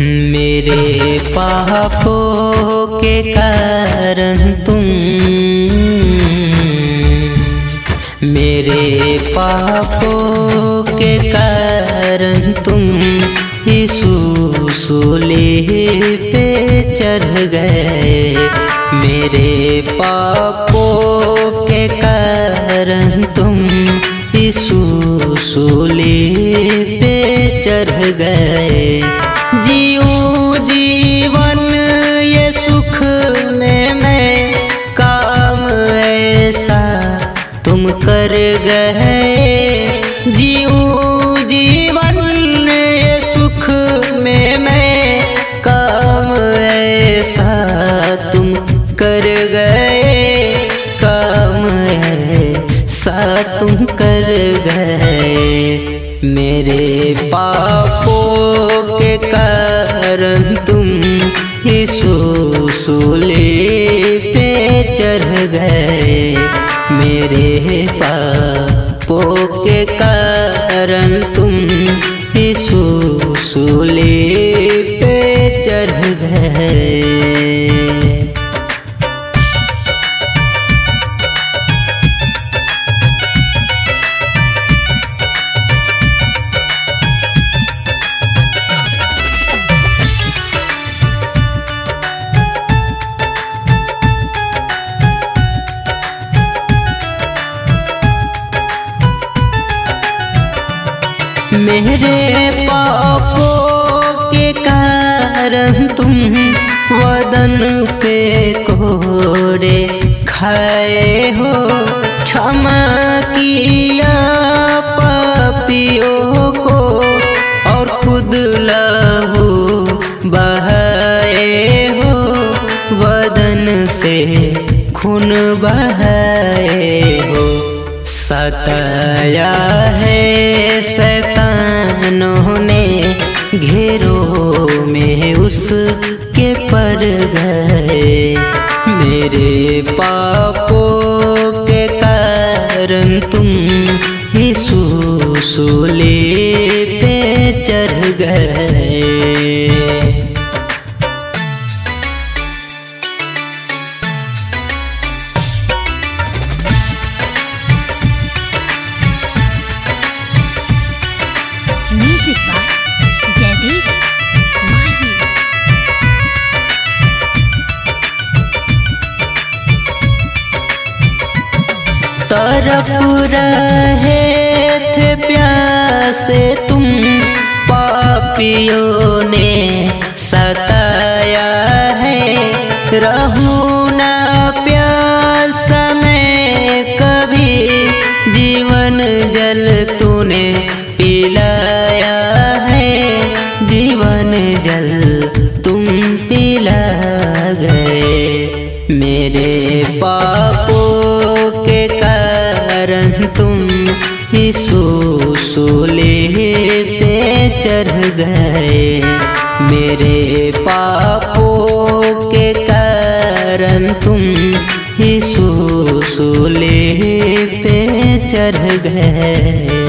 मेरे पापों के कारण तुम, मेरे पापों के कारण तुम यीशु सूली पे चढ़ गए। मेरे पापों के कारण तुम यीशु सूली पे चढ़ गए। जीऊँ जीवन ये सुख में मैं, काम ऐसा तुम कर गए। जीऊँ जीवन ये सुख में मैं, काम ऐसा तुम कर गए। काम ऐसा तुम कर गए। मेरे पापों के कारण तुम यीशु सूली पे चढ़ गए। मेरे पापों के कारण तुम यीशु सूली पे चढ़ गए। मेरे पापों के कारण तुम वदन पे कोड़े खाए हो। क्षमा किया पापियों को और खुद लहू बहाए हो। वदन से खून बहाए हो। सताया है शैतानों ने, घेरों में उसके पड़ गए। मेरे पापों के कारण तुम यीशु सूली पे चढ़ गए। Music by Jaydeep Mahi. तरफ रहे थे प्यासे तुम, पापियों ने सताया है। रहूं ना प्यास में कभी, जीवन जल तूने पिलाया है। जीवन जल तुम पिला गए। मेरे पापों के कारण तुम यीशु सूली पे चढ़ गए। मेरे पापों के कारण तुम यीशु सूली पे चढ़ गए।